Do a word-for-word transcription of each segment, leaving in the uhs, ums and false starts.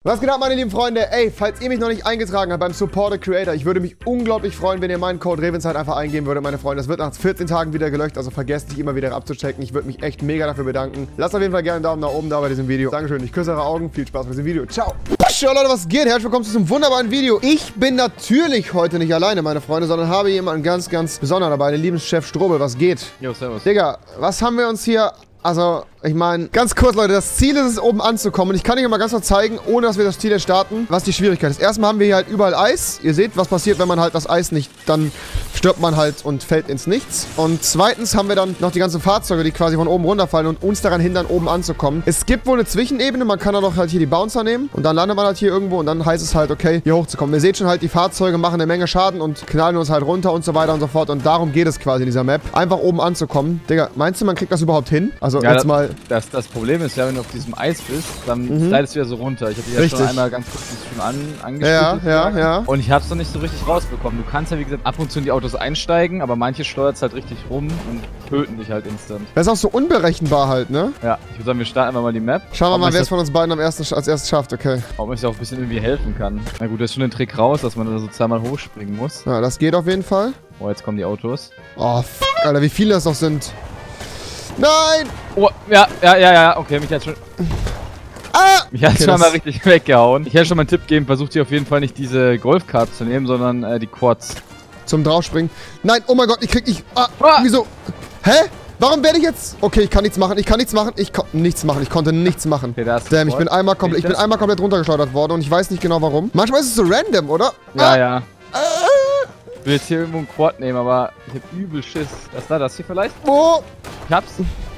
Was geht ab, meine lieben Freunde? Ey, falls ihr mich noch nicht eingetragen habt beim Support a Creator, ich würde mich unglaublich freuen, wenn ihr meinen Code Revenzeit einfach eingeben würdet, meine Freunde. Das wird nach vierzehn Tagen wieder gelöscht, also vergesst nicht immer wieder abzuchecken. Ich würde mich echt mega dafür bedanken. Lasst auf jeden Fall gerne einen Daumen nach oben da bei diesem Video. Dankeschön, ich küsse eure Augen. Viel Spaß mit diesem Video. Ciao. Ciao Leute, was geht? Herzlich willkommen zu diesem wunderbaren Video. Ich bin natürlich heute nicht alleine, meine Freunde, sondern habe jemanden ganz, ganz besonders dabei, den lieben Chef Strobel. Was geht? Jo, servus. Digga, was haben wir uns hier... Also, ich meine, ganz kurz, Leute, das Ziel ist es, oben anzukommen. Und ich kann euch mal ganz kurz zeigen, ohne dass wir das Ziel jetzt starten, was die Schwierigkeit ist. Erstmal haben wir hier halt überall Eis. Ihr seht, was passiert, wenn man halt das Eis nicht, dann stirbt man halt und fällt ins Nichts. Und zweitens haben wir dann noch die ganzen Fahrzeuge, die quasi von oben runterfallen und uns daran hindern, oben anzukommen. Es gibt wohl eine Zwischenebene, man kann dann auch halt hier die Bouncer nehmen. Und dann landet man halt hier irgendwo und dann heißt es halt, okay, hier hochzukommen. Ihr seht schon halt, die Fahrzeuge machen eine Menge Schaden und knallen uns halt runter und so weiter und so fort. Und darum geht es quasi in dieser Map. Einfach oben anzukommen. Digga, meinst du, man kriegt das überhaupt hin? Also, ja, jetzt mal... Das, das Problem ist ja, wenn du auf diesem Eis bist, dann Mhm. slidest du ja so runter. Ich hatte ja Richtig. schon einmal ganz kurz schon an, Ja, angespielt. ja, ja. Und ich hab's noch nicht so richtig rausbekommen. Du kannst ja, wie gesagt, ab und zu in die Autos einsteigen, aber manche steuert's halt richtig rum und töten dich halt instant. Das ist auch so unberechenbar halt, ne? Ja, ich würde sagen, wir starten einfach mal die Map. Schauen wir Ob mal, man wer es das- von uns beiden am ersten, als erstes schafft, okay. Ob man sich auch ein bisschen irgendwie helfen kann. Na gut, da ist schon ein Trick raus, dass man da so zweimal hochspringen muss. Ja, das geht auf jeden Fall. Oh, jetzt kommen die Autos. Oh, f***, Alter, wie viele das noch sind. Nein! Oh, ja, ja, ja, ja, okay, mich hat's schon... Ah! Mich hat's Okay, schon das- mal richtig weggehauen. Ich hätte schon mal einen Tipp geben, versucht ihr auf jeden Fall nicht diese Golfkart zu nehmen, sondern äh, die Quads. Zum Draufspringen. Nein, oh mein Gott, ich krieg nicht... Ah, Ah! wieso? Hä? Warum werde ich jetzt... Okay, ich kann nichts machen, ich kann nichts machen, ich konnte nichts machen, ich konnte nichts machen. Okay, da ist Damn, ich Quad. bin einmal komplett, ich bin einmal komplett runtergeschleudert worden und ich weiß nicht genau warum. Manchmal ist es so random, oder? Ja, Ah, ja. Ich will jetzt hier irgendwo einen Quad nehmen, aber ich hab übel Schiss. Das da, das hier vielleicht? Wo? Ich hab's.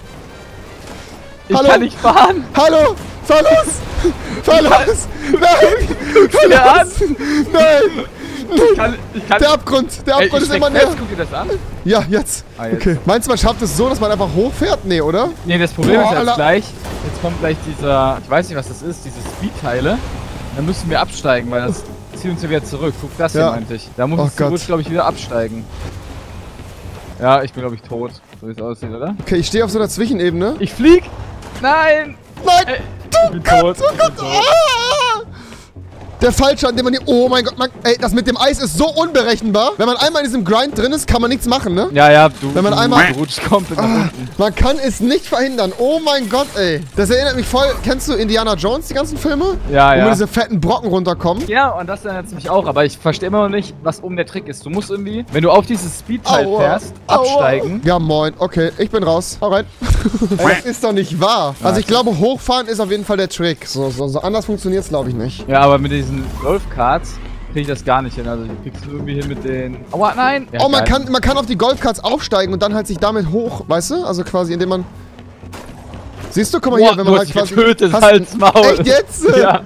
Ich Hallo? kann nicht fahren! Hallo! Fahr los! Fahr los! Nein! Guck dir Fahr an! los! Nein! Ich kann, ich kann Der Abgrund! Der Ey, Abgrund ich ist immer steck fest, näher! guck dir das an. Ja, jetzt. Ah, jetzt. Okay. Meinst du, man schafft es so, dass man einfach hochfährt? Nee, oder? Nee, das Problem Boah, ist jetzt Alter. gleich. Jetzt kommt gleich dieser, ich weiß nicht was das ist, diese Speed-Teile. Dann müssen wir absteigen, weil das zieht uns ja wieder zurück. Guck, das hier Ja. meinte ich. Da muss Oh es Gott. glaube ich, wieder absteigen. Ja, ich bin glaube ich tot. So wie es aussieht, oder? Okay, ich stehe auf so einer Zwischenebene. Ich flieg! Nein! Nein! Ey, ich bin tot. Ich bin tot. Ah! Der Fallschaden, den man hier... Oh mein Gott, man, ey, das mit dem Eis ist so unberechenbar. Wenn man einmal in diesem Grind drin ist, kann man nichts machen, ne? Ja, ja, du, Wenn man du, einmal- du rutschst komplett nach Ah, unten. man kann es nicht verhindern. Oh mein Gott, ey. Das erinnert mich voll... Kennst du Indiana Jones, die ganzen Filme? Ja, Wo ja. mir diese fetten Brocken runterkommen. Ja, und das erinnert mich auch, aber ich verstehe immer noch nicht, was oben der Trick ist. Du musst irgendwie, wenn du auf dieses Speed-Teil Aua, fährst, aua. absteigen. Ja, moin. Okay, ich bin raus. Hau rein. Ey, das ist doch nicht wahr. Also ich glaube, hochfahren ist auf jeden Fall der Trick. So, so, so anders funktioniert es, glaube ich, nicht. Ja, aber mit diesen Golfkarts kriege ich das gar nicht hin. Also ich kriegst du irgendwie hin mit den... Aua, nein! Ja, Oh, man geil. kann, man kann auf die Golfkarts aufsteigen und dann halt sich damit hoch, weißt du? Also quasi, indem man... Siehst du, guck mal Boah, hier, wenn du man hast halt dich quasi... getötet, Hast- halt's Maul! Echt jetzt? Ja.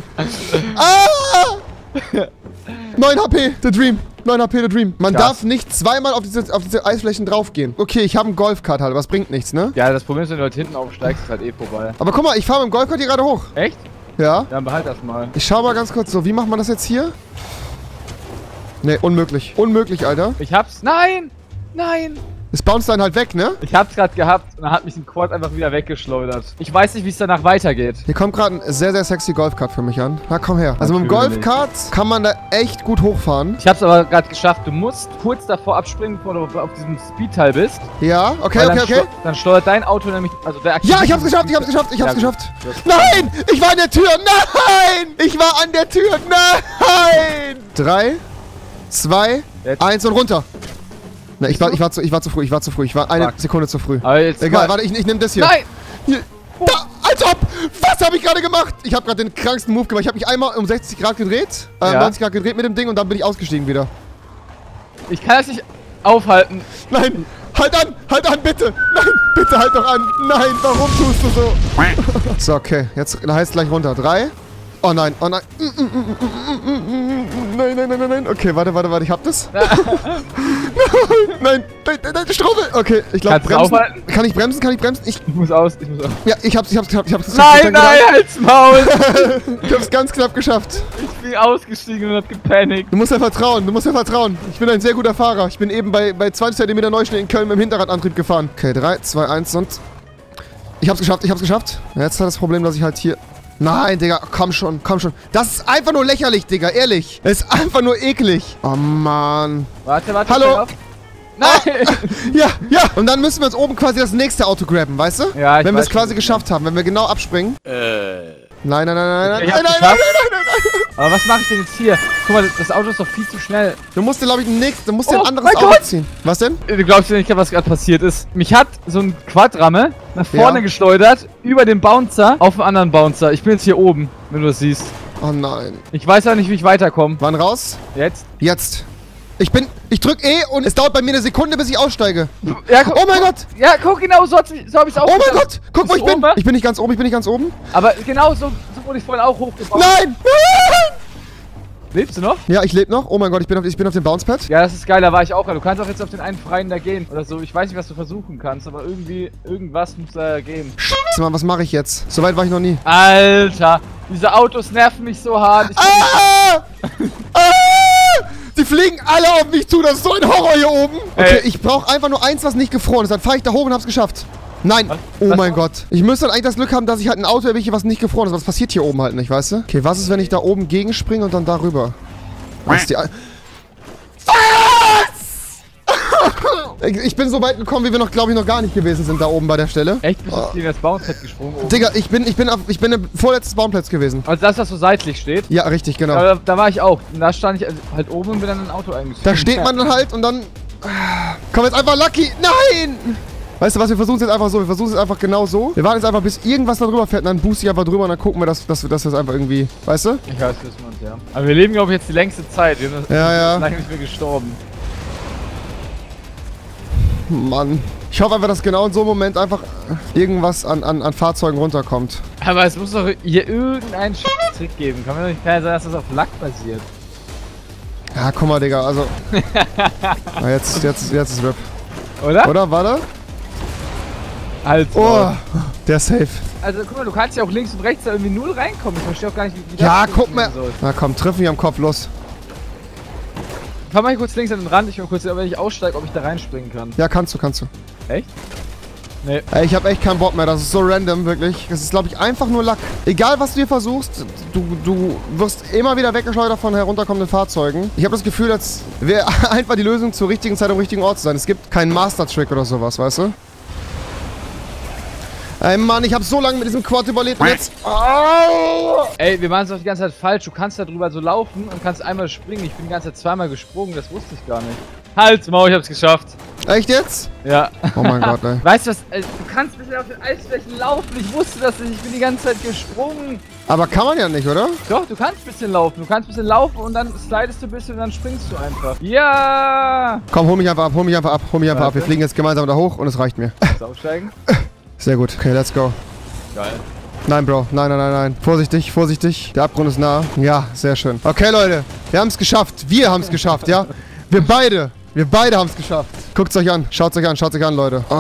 Ah! neun H P, the dream. neun H P, the dream. Man Krass. darf nicht zweimal auf diese, auf diese Eisflächen draufgehen. Okay, ich habe einen Golfkart halt, aber das bringt nichts, ne? Ja, das Problem ist, wenn du halt hinten aufsteigst, ist halt eh vorbei. Aber guck mal, ich fahre mit dem Golfkart hier gerade hoch. Echt? Ja. Dann behalt das mal. Ich schau mal ganz kurz so, wie macht man das jetzt hier? Ne, unmöglich. Unmöglich, Alter. Ich hab's... Nein! Nein! Es bounced dann halt weg, ne? Ich hab's gerade gehabt und dann hat mich ein Quad einfach wieder weggeschleudert. Ich weiß nicht, wie es danach weitergeht. Hier kommt gerade ein sehr, sehr sexy Golfkart für mich an. Na, komm her. Also mit dem Natürlich. Golfkart kann man da echt gut hochfahren. Ich hab's aber gerade geschafft. Du musst kurz davor abspringen, bevor du auf, auf diesem Speedteil bist. Ja, okay, Weil okay, dann, okay. schleu- dann steuert dein Auto nämlich... Also der Ja, ich hab's geschafft, ich hab's geschafft, ich hab's Ja, geschafft. gut. Nein! Ich war an der Tür! Nein! Ich war an der Tür! Nein! Drei, zwei, Jetzt. eins und runter. Ne, ich war, ich war zu, ich war zu früh, ich war zu früh. Ich war eine Fuck. Sekunde zu früh. Aber jetzt Egal, mal- warte, ich, ich nehme das hier. Nein! Hier. Da, als ob! Was habe ich gerade gemacht? Ich habe gerade den kranksten Move gemacht. Ich habe mich einmal um sechzig Grad gedreht, äh, Ja. neunzig Grad gedreht mit dem Ding und dann bin ich ausgestiegen wieder. Ich kann das nicht aufhalten. Nein! Halt an! Halt an, bitte! Nein! Bitte halt doch an! Nein! Warum tust du so? So, okay. Jetzt heißt es gleich runter. Drei. Oh nein, oh nein. Mm, mm, mm, mm, mm, mm, Nein, nein, nein, nein, nein. Okay, warte, warte, warte. Ich hab das. Nein, nein, nein, nein, nein, Strobel. Okay, ich glaube, Kannst du bremsen. aufhalten? Kann ich bremsen? Kann ich bremsen? Ich, Ich muss aus, ich muss aus. ja, ich hab's, ich hab's, ich hab's, ich hab's. Nein, nein, halt's Maul! Ich hab's ganz knapp geschafft. Ich bin ausgestiegen und hab gepanikt. Du musst ja vertrauen, du musst ja vertrauen. Ich bin ein sehr guter Fahrer. Ich bin eben bei, bei zwanzig Zentimeter Neuschnee in Köln mit dem Hinterradantrieb gefahren. Okay, drei, zwei, eins und... Ich hab's geschafft, ich hab's geschafft. Jetzt hat das Problem, dass ich halt hier... Nein, Digga, komm schon, komm schon. Das ist einfach nur lächerlich, Digga, ehrlich. Es ist einfach nur eklig. Oh, Mann. Warte, warte. Hallo? Nein! Ja, ja. Und dann müssen wir uns oben quasi das nächste Auto grabben, weißt du? Ja, ich Wenn wir es weiß quasi schon, geschafft haben, wenn wir genau abspringen. Äh. Nein, nein, nein, nein, nein, Ich nein, hab's nein, nein, nein, geschafft. nein, nein, nein. Aber was mache ich denn jetzt hier? Guck mal, das Auto ist doch viel zu schnell. Du musst dir, glaube ich, ein nächstes, du musst dir Oh, ein anderes mein Auto Gott. ziehen. Was denn? Du glaubst ja nicht, was gerade passiert ist. Mich hat so ein Quadramme nach vorne Ja. geschleudert, über den Bouncer auf einen anderen Bouncer. Ich bin jetzt hier oben, wenn du das siehst. Oh nein. Ich weiß auch nicht, wie ich weiterkomme. Wann raus? Jetzt? Jetzt. Ich bin, ich drück E und es dauert bei mir eine Sekunde, bis ich aussteige. Ja, guck, Oh mein Gott. Ja, guck, genau so, hat's mich- so hab ich's auch Oh mein gedacht. Gott. Guck, wo Bist ich du bin. oben? Ich bin nicht ganz oben, ich bin nicht ganz oben. Aber genau so, so wurde ich vorhin auch hochgebaut. Nein. Nein. Lebst du noch? Ja, ich lebe noch. Oh mein Gott, ich bin auf, ich bin auf dem Bouncepad. Ja, das ist geil, da war ich auch. Du kannst auch jetzt auf den einen freien da gehen oder so. Ich weiß nicht, was du versuchen kannst, aber irgendwie, irgendwas muss da gehen. Scheiße, Mann, was mache ich jetzt? So weit war ich noch nie. Alter, diese Autos nerven mich so hart. Ich kann nicht- Ah! Ah! Die fliegen alle auf mich zu, das ist so ein Horror hier oben. Okay, Ey. ich brauche einfach nur eins, was nicht gefroren ist. Dann fahre ich da hoch und hab's geschafft. Nein. Was? Oh Was? mein Gott. Ich müsste dann eigentlich das Glück haben, dass ich halt ein Auto erwische, was nicht gefroren ist. Was passiert hier oben halt nicht, weißt du? Okay, was ist, wenn ich da oben gegenspringe und dann darüber? Was ist die... Was? Ich ich bin so weit gekommen, wie wir noch, glaube ich, noch gar nicht gewesen sind da oben bei der Stelle. Echt, bist du gegen das Bouncepad gesprungen oben? Digga, ich bin, ich bin, auf, ich bin im vorletzten Baumplatz gewesen. Also das, was so seitlich steht. Ja, richtig, genau. Aber da, da war ich auch. Und da stand ich also halt oben und bin dann in ein Auto eingestiegen. Da steht man dann halt und dann... Komm jetzt einfach Lucky! Nein! Weißt du was, wir versuchen es jetzt einfach so. Wir versuchen es jetzt einfach genau so. Wir warten jetzt einfach, bis irgendwas da drüber fährt und dann boost ich einfach drüber und dann gucken wir, dass, dass, wir- dass wir das einfach irgendwie... Weißt du? Ich weiß, wissen wir uns, ja. Aber wir leben, glaube ich, jetzt die längste Zeit. Wir sind Ja, ja. lange nicht mehr gestorben. Mann. Ich hoffe einfach, dass genau in so einem Moment einfach irgendwas an, an, an Fahrzeugen runterkommt. Aber es muss doch hier irgendeinen Trick geben. Kann mir doch nicht klar sein, dass das auf Lack basiert. Ja, guck mal, Digga, also... Na, jetzt, jetzt, jetzt ist R I P. Oder? Oder? Warte. Halt. Oh, der ist safe. Also guck mal, du kannst ja auch links und rechts da irgendwie null reinkommen. Ich verstehe auch gar nicht, wie wie Ja, das guck mal. funktionieren soll. Na komm, triff mich am Kopf, los. Fahr mal hier kurz links an den Rand. Ich will kurz, wenn ich aussteige, ob ich da reinspringen kann. Ja, kannst du, kannst du. Echt? Nee. Ey, ich habe echt keinen Bock mehr. Das ist so random, wirklich. Das ist, glaube ich, einfach nur Lack. Egal, was du hier versuchst, du, du wirst immer wieder weggeschleudert von herunterkommenden Fahrzeugen. Ich habe das Gefühl, das wäre einfach die Lösung zur richtigen Zeit am richtigen Ort zu sein. Es gibt keinen Master-Trick oder sowas, weißt du? Ey, Mann, ich habe so lange mit diesem Quad überlebt und jetzt... Au! Ey, wir machen es doch die ganze Zeit falsch. Du kannst da drüber so laufen und kannst einmal springen. Ich bin die ganze Zeit zweimal gesprungen. Das wusste ich gar nicht. Halt, Mau, ich hab's geschafft. Echt jetzt? Ja. Oh mein Gott, ey. Weißt du was? äh, Du kannst ein bisschen auf den Eisflächen laufen. Ich wusste das nicht. Ich bin die ganze Zeit gesprungen. Aber kann man ja nicht, oder? Doch, du kannst ein bisschen laufen. Du kannst ein bisschen laufen und dann slidest du ein bisschen und dann springst du einfach. Ja! Komm, hol mich einfach ab, hol mich einfach ab, hol mich einfach ab. Wir Warte. fliegen jetzt gemeinsam da hoch und es reicht mir. Kannst du aussteigen? Sehr gut. Okay, let's go. Geil. Nein, Bro. Nein, nein, nein, nein. Vorsichtig, vorsichtig. Der Abgrund ist nah. Ja, sehr schön. Okay, Leute. Wir haben es geschafft. Wir haben es geschafft, ja? Wir beide. Wir beide haben es geschafft. Guckt's euch an. Schaut's euch an. Schaut's euch an, Leute. Oh,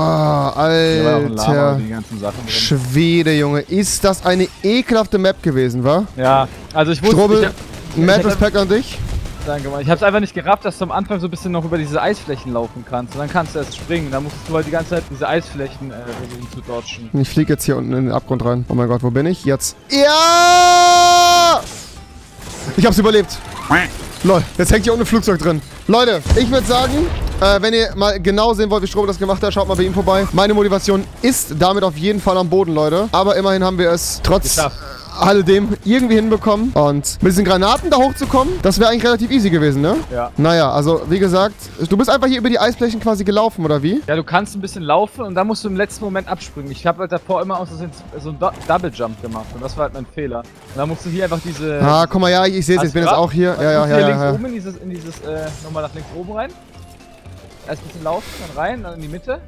Alter. Die ganzen Sachen drin. Schwede, Junge. Ist das eine ekelhafte Map gewesen, wa? Ja, also ich wusste... Strobel, ich hab- mad ich hab- Respekt an dich. Danke mal. Ich hab's einfach nicht gerafft, dass du am Anfang so ein bisschen noch über diese Eisflächen laufen kannst. Und dann kannst du erst springen. Dann musstest du halt die ganze Zeit diese Eisflächen äh, versuchen zu dodgen. Ich fliege jetzt hier unten in den Abgrund rein. Oh mein Gott, wo bin ich? Jetzt. Ja! Ich hab's überlebt. Lol, jetzt hängt hier unten ein Flugzeug drin. Leute, ich würde sagen, äh, wenn ihr mal genau sehen wollt, wie Strobel das gemacht hat, schaut mal bei ihm vorbei. Meine Motivation ist damit auf jeden Fall am Boden, Leute. Aber immerhin haben wir es trotz Geschafft. alledem irgendwie hinbekommen. Und mit diesen Granaten da hochzukommen, das wäre eigentlich relativ easy gewesen, ne? Ja. Naja, also wie gesagt, du bist einfach hier über die Eisflächen quasi gelaufen, oder wie? Ja, du kannst ein bisschen laufen und dann musst du im letzten Moment abspringen. Ich habe halt davor immer aus Versehen so einen Do Double Jump gemacht und das war halt mein Fehler. Und dann musst du hier einfach diese... Ah, guck mal, ja, ich sehe es, Hast ich bin du jetzt grad? auch hier. Und Ja, ja, musst ja, hier ja. links ja. oben in dieses, in dieses, äh, nochmal nach links oben rein. Erst ein bisschen laufen, dann rein, dann in die Mitte.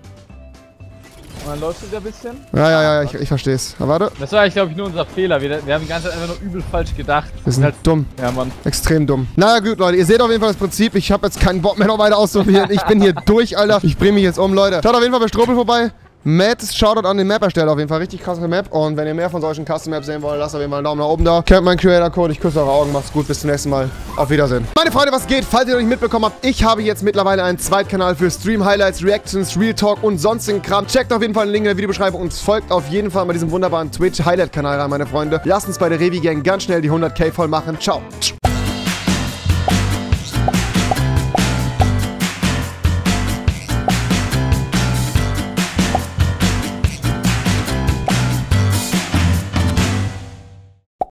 Und dann läufst du wieder ein bisschen. Ja, ja, ja, ich, ich verstehe es. Warte, Das war eigentlich, glaube ich, nur unser Fehler. Wir, wir haben die ganze Zeit einfach nur übel falsch gedacht. wir sind halt, dumm. ja, Mann. Extrem dumm. Naja, gut, Leute, ihr seht auf jeden Fall das Prinzip. Ich habe jetzt keinen Bock mehr noch weiter auszuprobieren. Ich bin hier durch, Alter. Ich bringe mich jetzt um, Leute. Schaut auf jeden Fall bei Strobel vorbei. Matt Shoutout an den Map-Ersteller, auf jeden Fall richtig krasse Map. Und wenn ihr mehr von solchen Custom-Maps sehen wollt, lasst auf jeden Fall einen Daumen nach oben da. Kennt meinen Creator-Code, ich küsse eure Augen, macht's gut, bis zum nächsten Mal. Auf Wiedersehen. Meine Freunde, was geht? Falls ihr noch nicht mitbekommen habt, ich habe jetzt mittlerweile einen Zweitkanal für Stream-Highlights, Reactions, Real Talk und sonstigen Kram. Checkt auf jeden Fall den Link in der Videobeschreibung und folgt auf jeden Fall bei diesem wunderbaren Twitch-Highlight-Kanal rein, meine Freunde. Lasst uns bei der Revi Gang ganz schnell die hundert K voll machen. Ciao.